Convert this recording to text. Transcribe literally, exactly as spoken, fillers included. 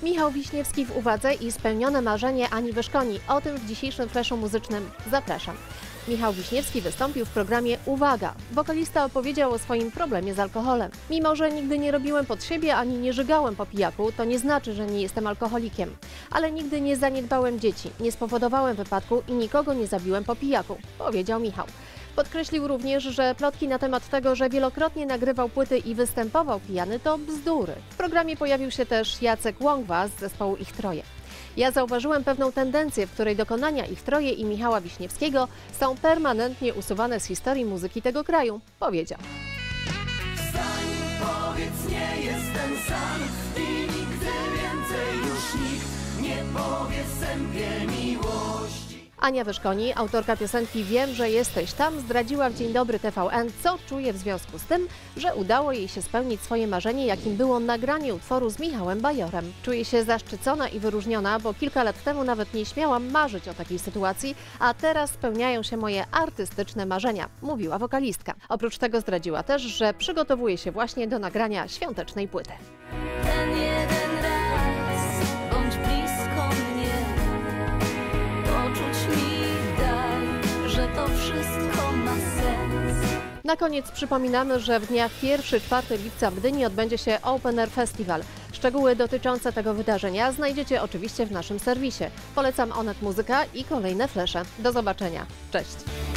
Michał Wiśniewski w uwadze i spełnione marzenie Ani Wyszkoni. O tym w dzisiejszym flashu muzycznym zapraszam. Michał Wiśniewski wystąpił w programie Uwaga! Wokalista opowiedział o swoim problemie z alkoholem. Mimo że nigdy nie robiłem pod siebie ani nie żygałem po pijaku, to nie znaczy, że nie jestem alkoholikiem. Ale nigdy nie zaniedbałem dzieci, nie spowodowałem wypadku i nikogo nie zabiłem po pijaku, powiedział Michał. Podkreślił również, że plotki na temat tego, że wielokrotnie nagrywał płyty i występował pijany, to bzdury. W programie pojawił się też Jacek Łągwa z zespołu Ich Troje. Ja zauważyłem pewną tendencję, w której dokonania Ich Troje i Michała Wiśniewskiego są permanentnie usuwane z historii muzyki tego kraju, powiedział. Wstań, powiedz, nie jestem sam i nigdy więcej już nikt nie powie sępie miłości. Ania Wyszkoni, autorka piosenki Wiem, że jesteś tam, zdradziła w Dzień Dobry T V N, co czuje w związku z tym, że udało jej się spełnić swoje marzenie, jakim było nagranie utworu z Michałem Bajorem. Czuję się zaszczycona i wyróżniona, bo kilka lat temu nawet nie śmiałam marzyć o takiej sytuacji, a teraz spełniają się moje artystyczne marzenia, mówiła wokalistka. Oprócz tego zdradziła też, że przygotowuje się właśnie do nagrania świątecznej płyty. Ten jeden raz, bądź blisko mnie, poczuć mi daj, że to wszystko ma sens. Na koniec przypominamy, że w dniach pierwszego do czwartego lipca w Gdyni odbędzie się Open Air Festival. Szczegóły dotyczące tego wydarzenia znajdziecie oczywiście w naszym serwisie. Polecam Onet Muzyka i kolejne flesze. Do zobaczenia. Cześć!